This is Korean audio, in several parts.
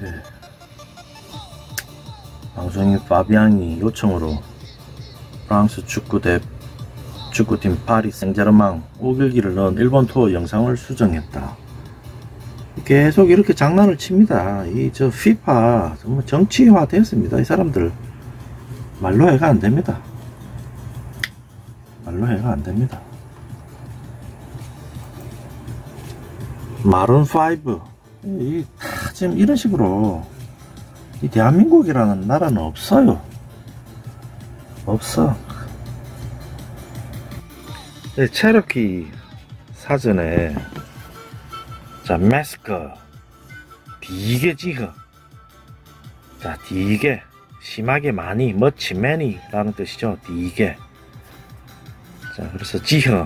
예. 방송인 파비앙이 요청으로 프랑스 축구팀 파리 생제르맹 오길기를 넣은 일본 투어 영상을 수정했다. 계속 이렇게 장난을 칩니다. 저 피파 정말 정치화 됐습니다. 이 사람들 말로 해가 안 됩니다. 말로 해가 안 됩니다. 마룬5 지금 이런 식으로 이 대한민국이라는 나라는 없어요. 없어. 체르키 사전에 자 마스크 디게 지허 자 디게 심하게 많이 much many 라는 뜻이죠. 디게 자 그래서 지허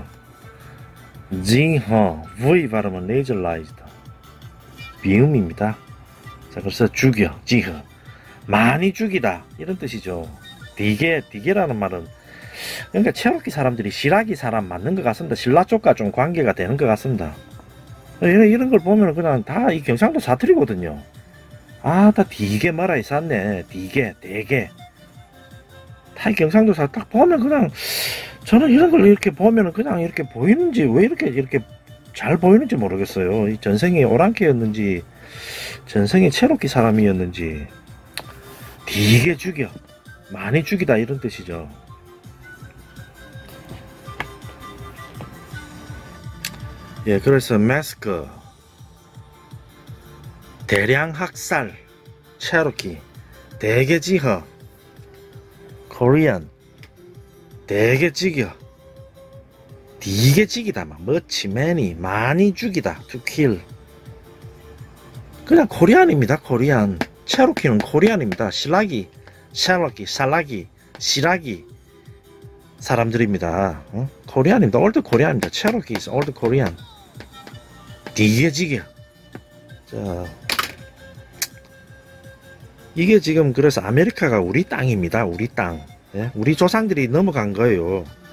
V 발음은 nasalized 비음입니다. 자 그래서 죽여 지허 많이 죽이다 이런 뜻이죠. 디게라는 말은 그러니까 체로키 사람들이 시라기 사람 맞는 것 같습니다. 신라 쪽과 좀 관계가 되는 것 같습니다. 이런 걸 보면 그냥 다 이 경상도 사투리거든요. 다 디게 말아 있었네. 디게 대게 다 이 경상도 사 딱 보면 그냥 저는 이런 걸 이렇게 보면 그냥 이렇게 보이는지 왜 이렇게 잘 보이는지 모르겠어요. 이 전생이 오랑캐였는지 전생이 체로키 사람이었는지 디게 죽여 많이 죽이다 이런 뜻이죠. 예, 그래서 마스크 대량 학살 체로키 대게 지허 코리안 대게 죽여 디게 죽이다 much many 많이 죽이다 to kill 그냥 코리안입니다. 코리안 체로키는 코리안입니다. 실라기 샬라기 살라기 시라기 사람들입니다. 코리안입니다. 올드 코리안입니다. 체로키 is 올드 코리안 디게 지겨 자 이게 지금 그래서 아메리카가 우리 땅입니다. 우리 땅 예? 우리 조상들이 넘어간 거예요.